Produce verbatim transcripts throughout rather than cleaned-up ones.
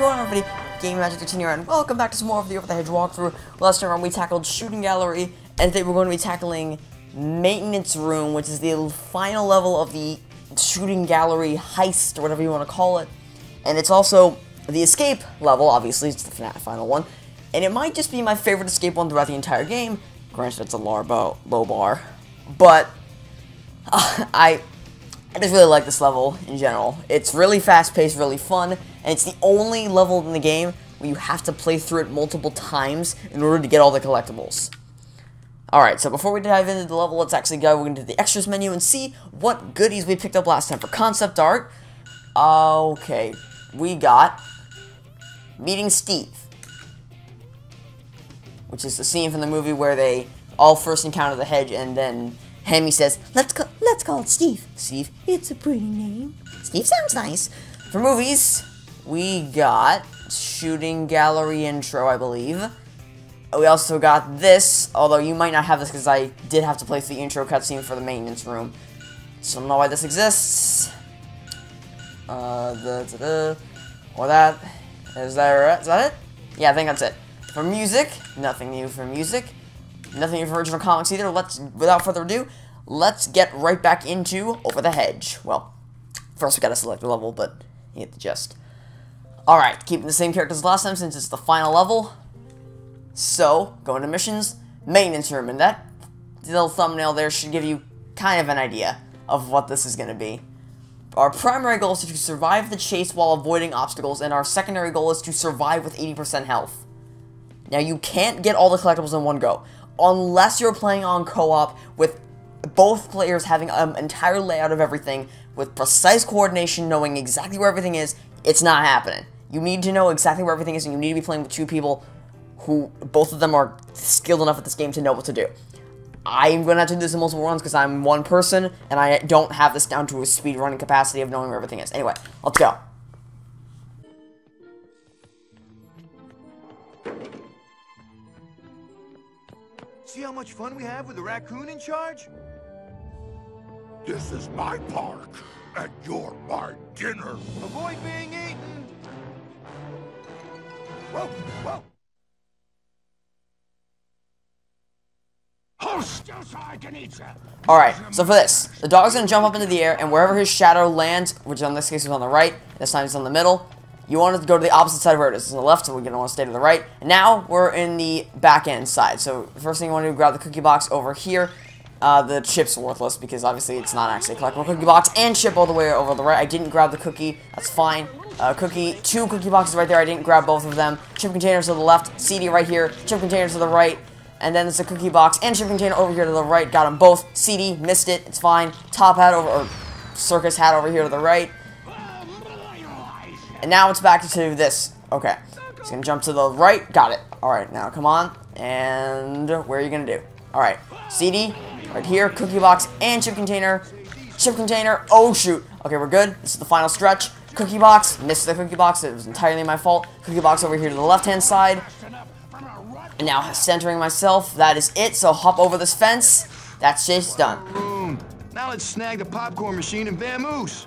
going on, everybody? Game Magic continue, and welcome back to some more of the Over the Hedge walkthrough. Last time we tackled Shooting Gallery, and today we're going to be tackling Maintenance Room, which is the final level of the Shooting Gallery heist, or whatever you want to call it. And it's also the escape level, obviously, it's the final one. And it might just be my favorite escape one throughout the entire game. Granted, it's a low, bow, low bar. But, uh, I... I just really like this level in general. It's really fast-paced, really fun, and it's the only level in the game where you have to play through it multiple times in order to get all the collectibles. Alright, so before we dive into the level, let's actually go into the extras menu and see what goodies we picked up last time for concept art. Okay, we got Meeting Steve, which is the scene from the movie where they all first encounter the hedge, and then Hammy says, let's call, let's call it Steve. Steve, it's a pretty name. Steve sounds nice. For movies, we got Shooting Gallery intro, I believe. We also got this, although you might not have this because I did have to play through the intro cutscene for the maintenance room. So I don't know why this exists. Uh, da, da, da. Or that. Is that, is that it? Yeah, I think that's it. For music, nothing new for music. Nothing for original comics either. Let's, without further ado, let's get right back into Over the Hedge. Well, first we gotta select the level, but you get the gist. Alright, keeping the same characters as last time since it's the final level. So, going to missions, maintenance room, and that little thumbnail there should give you kind of an idea of what this is gonna be. Our primary goal is to survive the chase while avoiding obstacles, and our secondary goal is to survive with eighty percent health. Now, you can't get all the collectibles in one go, unless you're playing on co-op with both players having an entire layout of everything with precise coordination, knowing exactly where everything is. It's not happening. You need to know exactly where everything is, and you need to be playing with two people who, both of them are skilled enough at this game to know what to do. I'm going to have to do this in multiple runs because I'm one person, and I don't have this down to a speed running capacity of knowing where everything is. Anyway, let's go. See how much fun we have with the raccoon in charge? This is my park, and you're my dinner. Avoid being eaten! Whoa, whoa! Hold still so I can eat you. Alright, so for this, the dog's going to jump up into the air, and wherever his shadow lands, which in this case is on the right, this time it's on the middle, you want it to go to the opposite side where it is. It's on the left, so we're going to want to stay to the right. And now, we're in the back end side. So, the first thing you want to do is grab the cookie box over here. Uh, the chip's worthless, because obviously it's not actually a collectible cookie box. And chip all the way over the right. I didn't grab the cookie. That's fine. Uh, cookie, two cookie boxes right there. I didn't grab both of them. Chip containers to the left. C D right here. Chip containers to the right. And then there's a cookie box and chip container over here to the right. Got them both. C D, missed it. It's fine. Top hat over, or circus hat over here to the right. And now it's back to this. Okay. It's gonna jump to the right. Got it. Alright, now come on. And where are you gonna do? Alright. C D, right here, cookie box, and chip container. Chip container. Oh shoot. Okay, we're good. This is the final stretch. Cookie box. Missed the cookie box. It was entirely my fault. Cookie box over here to the left-hand side. And now centering myself. That is it. So hop over this fence. That's just done. Room. Now let's snag the popcorn machine and vamoose.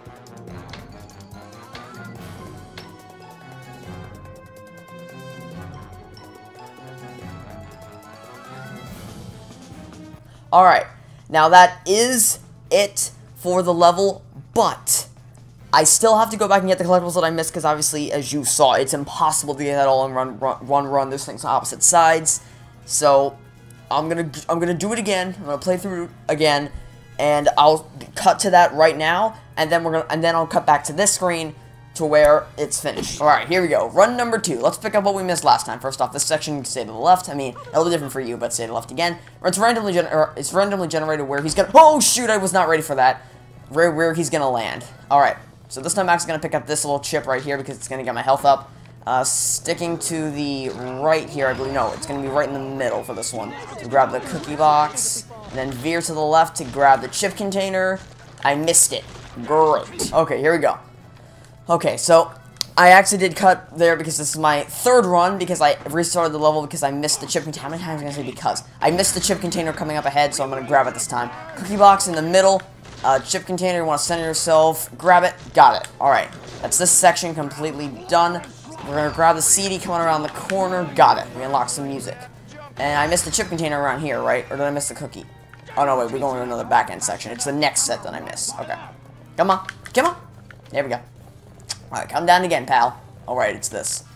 Alright, now that is it for the level, but I still have to go back and get the collectibles that I missed, because obviously, as you saw, it's impossible to get that all in run, run, run, run. There's things on opposite sides, so I'm gonna, I'm gonna do it again. I'm gonna play through again, and I'll cut to that right now, and then we're gonna, and then I'll cut back to this screen to where it's finished. Alright, here we go. Run number two. Let's pick up what we missed last time. First off, this section, stay to the left. I mean, it'll be different for you, but stay to the left again. It's randomly, gen or it's randomly generated where he's gonna- Oh, shoot, I was not ready for that. Where, where he's gonna land. Alright, so this time Max is gonna pick up this little chip right here because it's gonna get my health up. Uh, sticking to the right here, I believe. No, it's gonna be right in the middle for this one. To grab the cookie box, and then veer to the left to grab the chip container. I missed it. Great. Okay, here we go. Okay, so I actually did cut there because this is my third run because I restarted the level because I missed the chip container. How many times am I going to say because? I missed the chip container coming up ahead, so I'm going to grab it this time. Cookie box in the middle. Uh, chip container, you want to center yourself. Grab it. Got it. Alright. That's this section completely done. We're gonna grab the C D coming around the corner. Got it. We unlock some music. And I missed the chip container around here, right? Or did I miss the cookie? Oh no, wait, we're going to another back-end section. It's the next set that I missed. Okay. Come on. Come on. There we go. Alright, come down again, pal. Alright, it's this.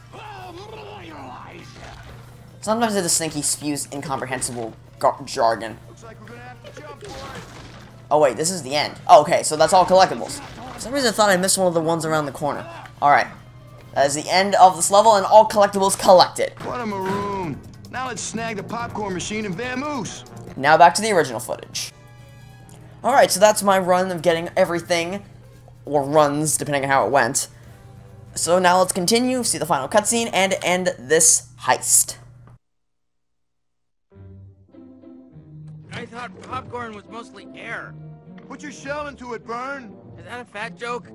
Sometimes I just think he spews incomprehensible jargon. Oh wait, this is the end. Oh, okay, so that's all collectibles. For some reason I thought I missed one of the ones around the corner. Alright. That is the end of this level, and all collectibles collected. What a maroon. Now let's snag the popcorn machine and vamoose. Now back to the original footage. Alright, so that's my run of getting everything, or runs, depending on how it went. So now let's continue, see the final cutscene, and end this heist. I thought popcorn was mostly air. Put your shell into it, Burn. Is that a fat joke?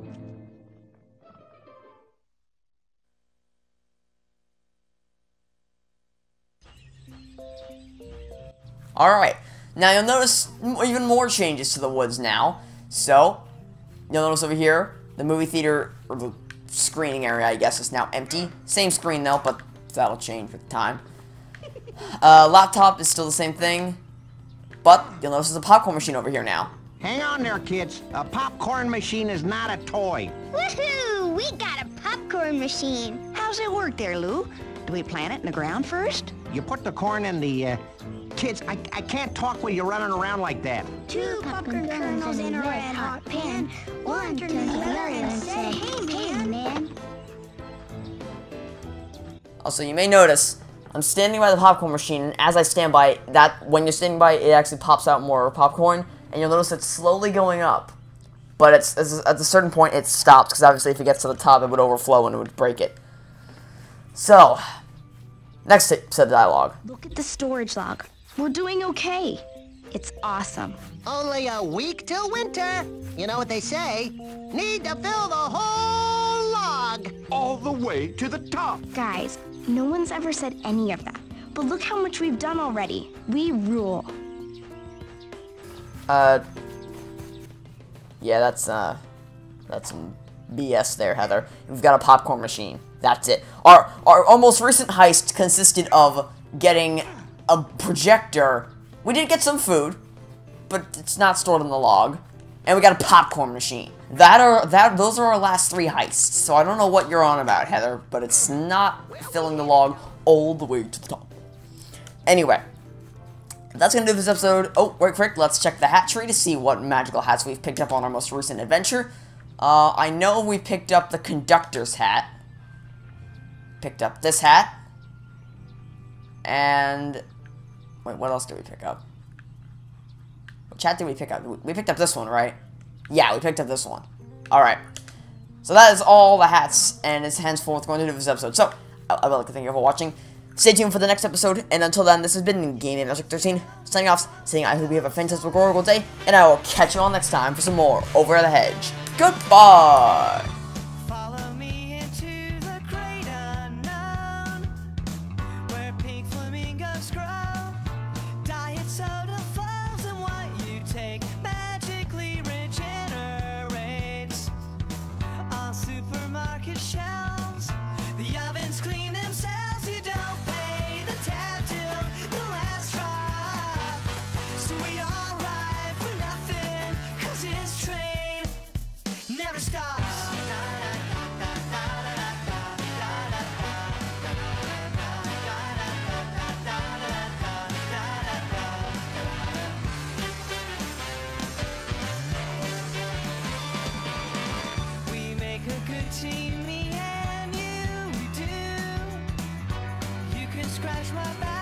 Alright, now you'll notice even more changes to the woods now. So, you'll notice over here, the movie theater, or the screening area, I guess, is now empty. Same screen though, but that'll change with time. Uh, laptop is still the same thing, but you'll notice there's a popcorn machine over here now. Hang on there, kids. A popcorn machine is not a toy. Woohoo! We got a popcorn machine. How's it work there, Lou? Do we plant it in the ground first? You put the corn in the, uh... Kids, I, I can't talk with you running around like that. Two popcorn kernels in a red hot pan. One turn to the other and say, hey, man. Also, you may notice, I'm standing by the popcorn machine, and as I stand by, that when you're standing by, it actually pops out more popcorn, and you'll notice it's slowly going up. But it's, it's at a certain point, it stops, because obviously if it gets to the top, it would overflow and it would break it. So, next set of dialogue. Look at the storage log. We're doing okay. It's awesome. Only a week till winter. You know what they say? Need to fill the whole log. All the way to the top. Guys, no one's ever said any of that. But look how much we've done already. We rule. Uh, yeah, that's, uh, that's some B S there, Heather. We've got a popcorn machine. That's it. Our, our, our most recent heist consisted of getting a projector. We did get some food, but it's not stored in the log. And we got a popcorn machine. That are that those are our last three heists. So I don't know what you're on about, Heather, but it's not filling the log all the way to the top. Anyway, that's gonna do this episode. Oh, wait, quick, let's check the hat tree to see what magical hats we've picked up on our most recent adventure. Uh, I know we picked up the conductor's hat. Picked up this hat. And wait, what else did we pick up? Which hat did we pick up? We picked up this one, right? Yeah, we picked up this one. Alright. So that is all the hats, and it's henceforth going to do this episode. So, I, I would like to thank you for watching. Stay tuned for the next episode, and until then, this has been Gaming Magic thirteen, signing off, saying I hope you have a fantastic horrible day, and I will catch you all next time for some more Over the Hedge. Goodbye! Shelves, the ovens clean themselves. You don't pay the tab till the last drop. So we all ride for nothing, 'cause his train never stops. We make a good team. Scratch my back.